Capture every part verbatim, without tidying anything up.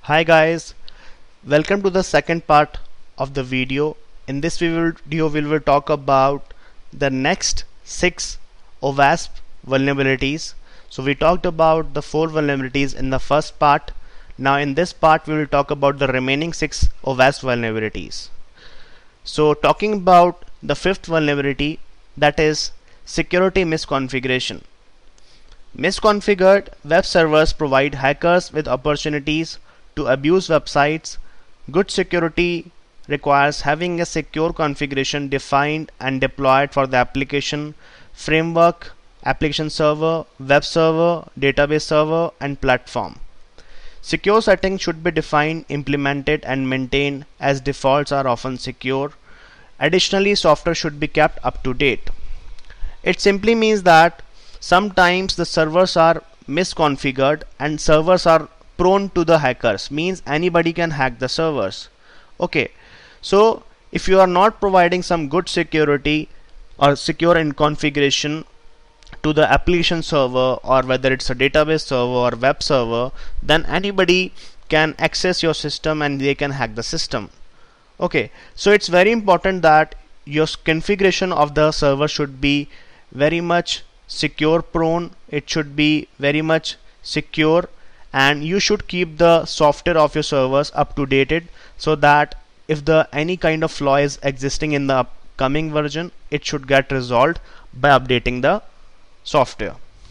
Hi guys, welcome to the second part of the video. In this video we will talk about the next six OWASP vulnerabilities. So we talked about the four vulnerabilities in the first part. Now in this part we will talk about the remaining six OWASP vulnerabilities. So talking about the fifth vulnerability, that is security misconfiguration. Misconfigured web servers provide hackers with opportunities to abuse websites. Good security requires having a secure configuration defined and deployed for the application, framework, application server, web server, database server, and platform. Secure settings should be defined, implemented, and maintained, as defaults are often secure. Additionally, software should be kept up to date. It simply means that sometimes the servers are misconfigured and servers are prone to the hackers, means anybody can hack the servers. Okay, so if you are not providing some good security or secure in configuration to the application server, or whether it's a database server or web server, then anybody can access your system and they can hack the system. Okay, so it's very important that your configuration of the server should be very much secure prone. It should be very much secure, and you should keep the software of your servers up to date, so that if the any kind of flaw is existing in the upcoming version, it should get resolved by updating the software.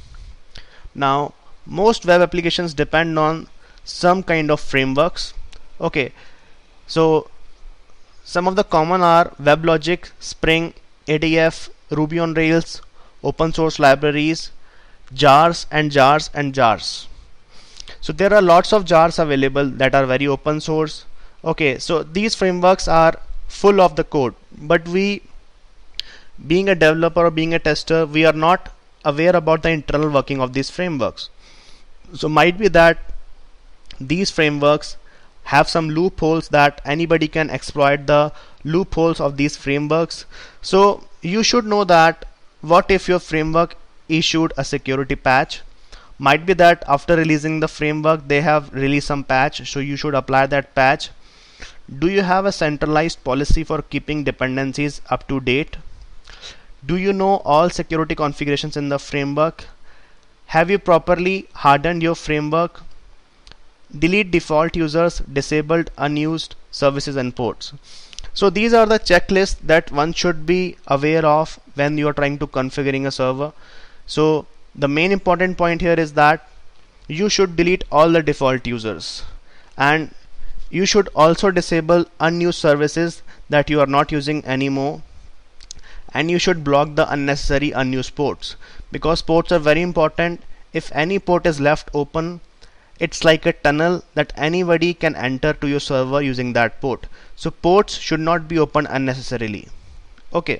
Now most web applications depend on some kind of frameworks. Okay, so some of the common are WebLogic, Spring, A D F, Ruby on Rails, open source libraries, jars and jars and jars. So there are lots of jars available that are very open source. Okay, so these frameworks are full of the code, but we, being a developer or being a tester, we are not aware about the internal working of these frameworks. So might be that these frameworks have some loopholes that anybody can exploit the loopholes of these frameworks. So you should know that what if your framework issued a security patch. Might be that after releasing the framework they have released some patch, so you should apply that patch. Do you have a centralized policy for keeping dependencies up to date? Do you know all security configurations in the framework? Have you properly hardened your framework? Delete default users, disabled unused services and ports. So these are the checklists that one should be aware of when you are trying to configuring a server. So the main important point here is that you should delete all the default users, and you should also disable unused services that you are not using anymore, and you should block the unnecessary unused ports, because ports are very important. If any port is left open, it's like a tunnel that anybody can enter to your server using that port. So ports should not be opened unnecessarily. Okay.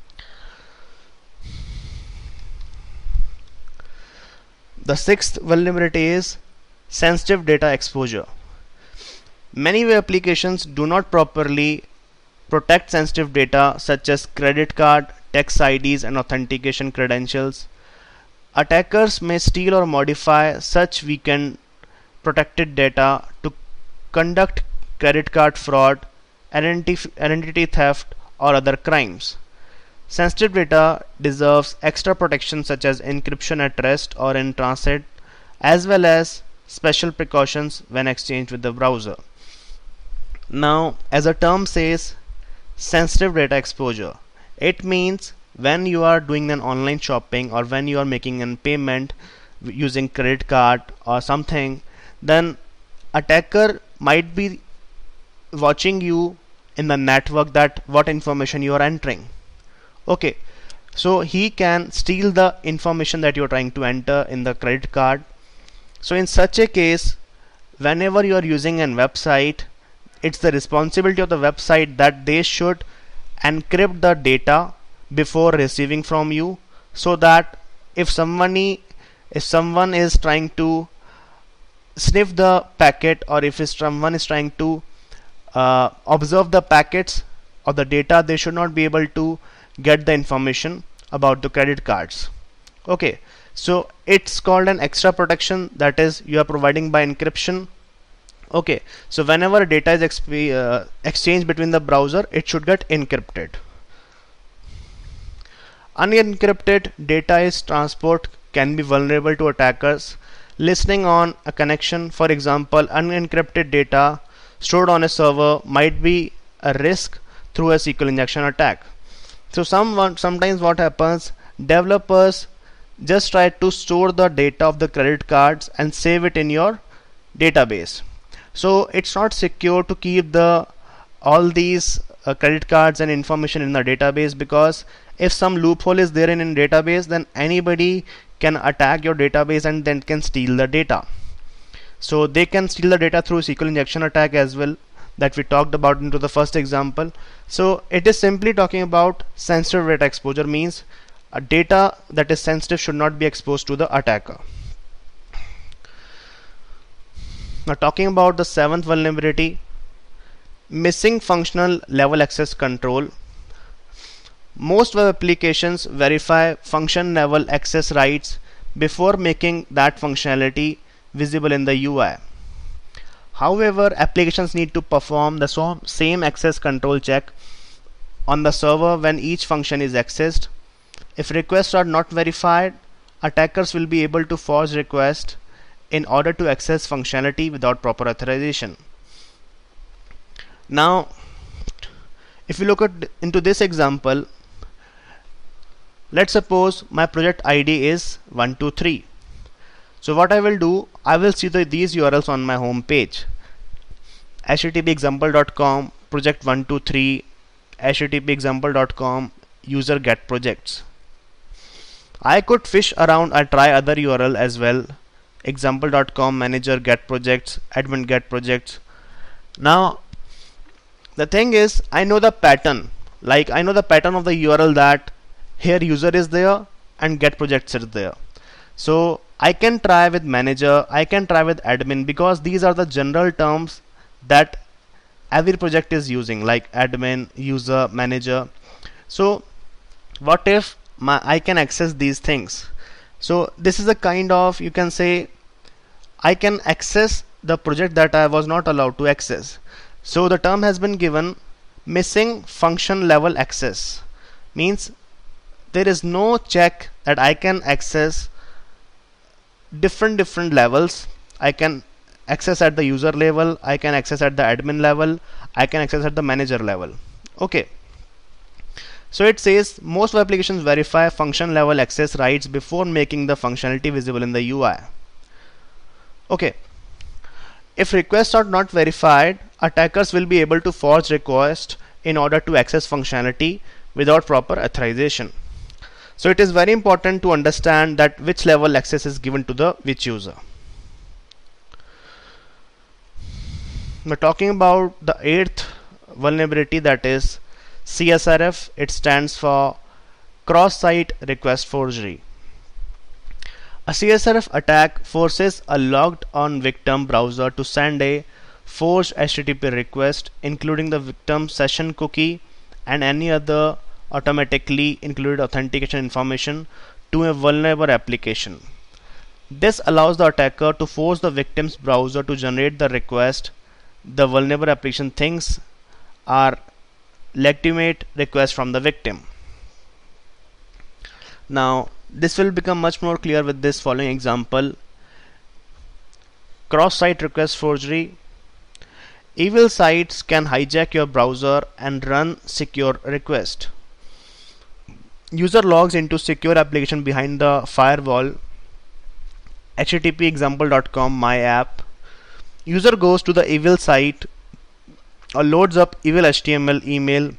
The sixth vulnerability is sensitive data exposure. Many web applications do not properly protect sensitive data such as credit card, text I Ds, and authentication credentials. Attackers may steal or modify such weakened protected data to conduct credit card fraud, identity, identity theft, or other crimes. Sensitive data deserves extra protection such as encryption at rest or in transit, as well as special precautions when exchanged with the browser. Now, as the term says, sensitive data exposure, it means when you are doing an online shopping or when you are making a payment using credit card or something, then attacker might be watching you in the network that what information you are entering. Okay, so he can steal the information that you are trying to enter in the credit card. So in such a case, whenever you are using a website, it's the responsibility of the website that they should encrypt the data before receiving from you, so that if somebody if someone is trying to sniff the packet, or if someone is trying to uh, observe the packets or the data, they should not be able to get the information about the credit cards. Okay, so it's called an extra protection, that is you are providing by encryption. Okay, so whenever data is exp uh, exchanged between the browser, it should get encrypted. Unencrypted data is transport can be vulnerable to attackers listening on a connection. For example, unencrypted data stored on a server might be a risk through a S Q L injection attack. So some sometimes what happens, developers just try to store the data of the credit cards and save it in your database. So it's not secure to keep the all these uh, credit cards and information in the database, because if some loophole is there in a database, then anybody can attack your database and then can steal the data. So they can steal the data through S Q L injection attack as well, that we talked about into the first example. So it is simply talking about sensitive data exposure, means a data that is sensitive should not be exposed to the attacker. Now talking about the seventh vulnerability, missing functional level access control. Most web applications verify function level access rights before making that functionality visible in the U I. However, applications need to perform the same access control check on the server when each function is accessed. If requests are not verified, attackers will be able to force requests in order to access functionality without proper authorization. Now, if you look at into this example, let's suppose my project I D is one two three. So what I will do, I will see the, these U R Ls on my home page: H T T P example dot com, project one two three, H T T P example dot com, user get projects. I could fish around and try other U R L as well: example dot com, manager get projects, admin get projects. Now the thing is, I know the pattern, like I know the pattern of the U R L, that here user is there and get projects is there. So I can try with manager, I can try with admin, because these are the general terms that every project is using, like admin, user, manager. So what if my I can access these things? So this is a kind of, you can say, I can access the project that I was not allowed to access. So the term has been given, missing function level access, means there is no check that I can access different different levels. I can access at the user level, I can access at the admin level, I can access at the manager level. Okay, so it says most web applications verify function level access rights before making the functionality visible in the U I. Okay, if requests are not verified, attackers will be able to forge requests in order to access functionality without proper authorization. So it is very important to understand that which level access is given to the which user. We're talking about the eighth vulnerability, that is C S R F. It stands for cross-site request forgery. A C S R F attack forces a logged on victim browser to send a forged H T T P request, including the victim session cookie and any other automatically included authentication information, to a vulnerable application. This allows the attacker to force the victim's browser to generate the request the vulnerable application thinks are legitimate requests from the victim. Now this will become much more clear with this following example. Cross-site request forgery. Evil sites can hijack your browser and run secure request. User logs into secure application behind the firewall, H T T P example dot com my app. User goes to the evil site or loads up evil H T M L email.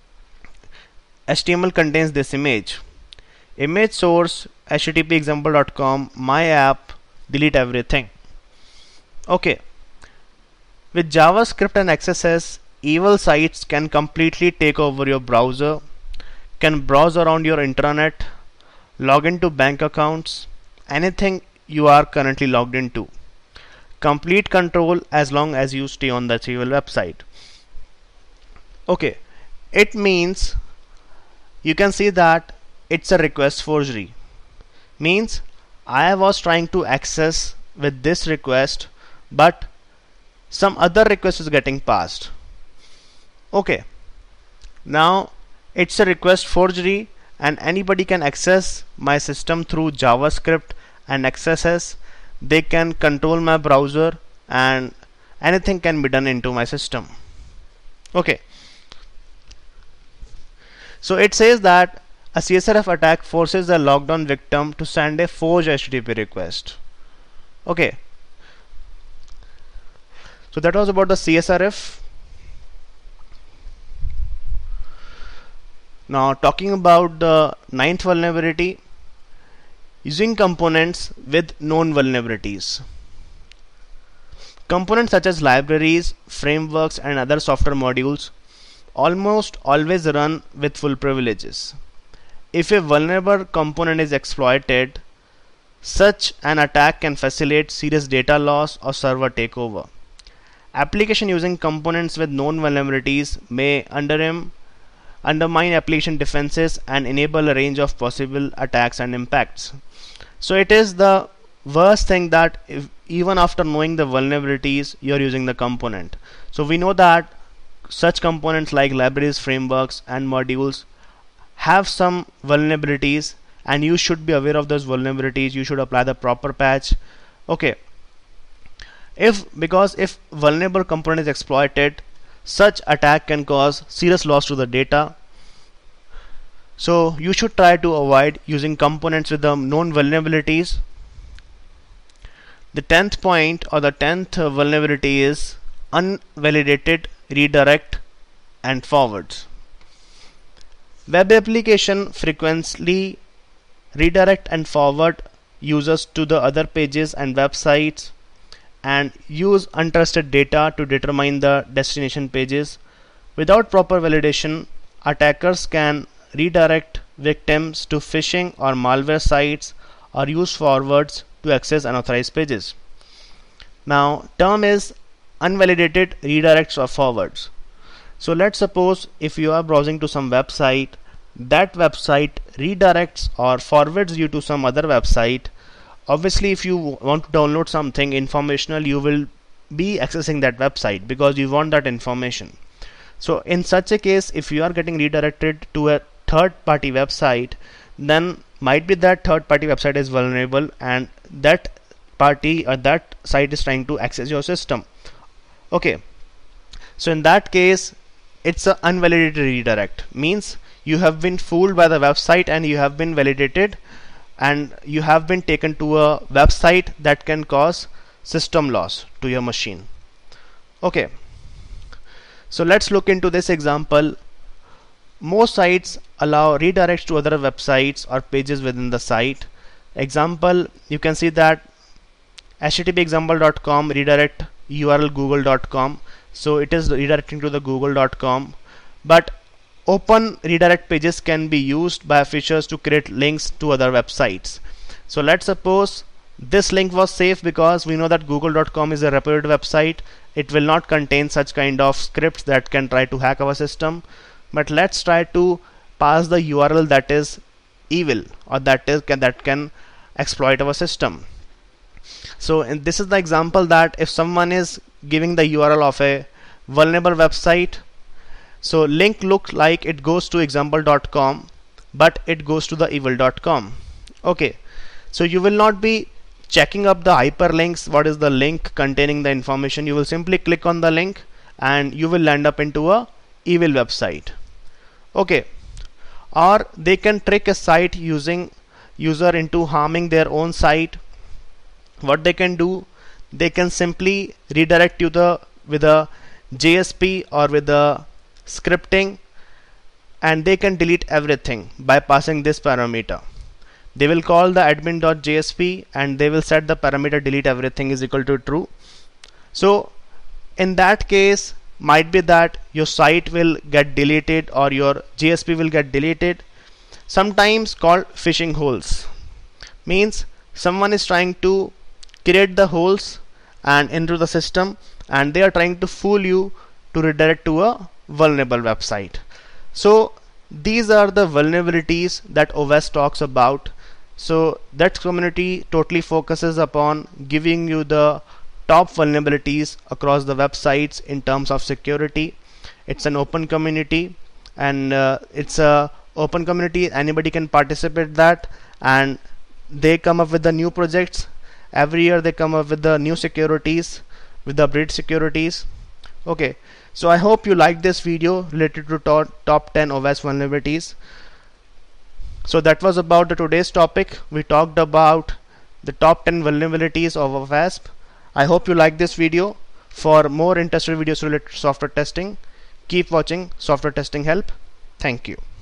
H T M L contains this image. Image source H T T P example dot com my app, delete everything. Okay. With JavaScript and X S S, evil sites can completely take over your browser, can browse around your intranet, log into bank accounts, anything you are currently logged into. Complete control as long as you stay on that evil website. Okay, it means you can see that it's a request forgery. Means I was trying to access with this request, but some other request is getting passed. Okay, now it's a request forgery and anybody can access my system through JavaScript and X S S. They can control my browser and anything can be done into my system. Okay, so it says that a C S R F attack forces the logged on victim to send a forged H T T P request. Okay, so that was about the C S R F. Now talking about the ninth vulnerability, using components with known vulnerabilities. Components such as libraries, frameworks and other software modules almost always run with full privileges. If a vulnerable component is exploited, such an attack can facilitate serious data loss or server takeover. Application using components with known vulnerabilities may undermine undermine application defenses and enable a range of possible attacks and impacts. So it is the worst thing that if, even after knowing the vulnerabilities, you are using the component. So we know that such components like libraries, frameworks and modules have some vulnerabilities and you should be aware of those vulnerabilities. You should apply the proper patch. Okay, if because if vulnerable component is exploited, such attack can cause serious loss to the data. So you should try to avoid using components with the known vulnerabilities. The tenth point or the tenth vulnerability is unvalidated redirect and forwards. Web application frequently redirect and forward users to the other pages and websites and use untrusted data to determine the destination pages. Without proper validation, attackers can redirect victims to phishing or malware sites or use forwards to access unauthorized pages. Now, term is unvalidated redirects or forwards. So let's suppose if you are browsing to some website, that website redirects or forwards you to some other website. Obviously, if you want to download something informational, you will be accessing that website because you want that information. So in such a case, if you are getting redirected to a third party website, then might be that third party website is vulnerable and that party or that site is trying to access your system. Okay, so in that case, it's an unvalidated redirect, means you have been fooled by the website and you have been validated and you have been taken to a website that can cause system loss to your machine. Okay, so let's look into this example. Most sites allow redirects to other websites or pages within the site. Example, you can see that H T T P example dot com redirect U R L google dot com, so it is redirecting to the google dot com. But open redirect pages can be used by features to create links to other websites. So let's suppose this link was safe because we know that google dot com is a reputed website. It will not contain such kind of scripts that can try to hack our system. But let's try to pass the U R L that is evil or that is can, that can exploit our system. So and this is the example that if someone is giving the U R L of a vulnerable website, so link looks like it goes to example dot com but it goes to the evil dot com. Okay, so you will not be checking up the hyperlinks, what is the link containing the information. You will simply click on the link and you will land up into a evil website. Okay, or they can trick a site using user into harming their own site. What they can do, they can simply redirect you the with a J S P or with a scripting and they can delete everything by passing this parameter. They will call the admin.jsp and they will set the parameter delete everything is equal to true. So in that case, might be that your site will get deleted or your J S P will get deleted. Sometimes called phishing holes, means someone is trying to create the holes and into the system and they are trying to fool you to redirect to a vulnerable website. So these are the vulnerabilities that O W A S P talks about. So that community totally focuses upon giving you the top vulnerabilities across the websites in terms of security. It's an open community, and uh, it's a open community, anybody can participate that, and they come up with the new projects every year. They come up with the new securities, with the upgrade securities. Okay, so I hope you like this video related to top, top ten OWASP vulnerabilities. So that was about the today's topic. We talked about the top ten vulnerabilities of OWASP. I hope you like this video. For more interesting videos related to software testing, keep watching Software Testing Help. Thank you.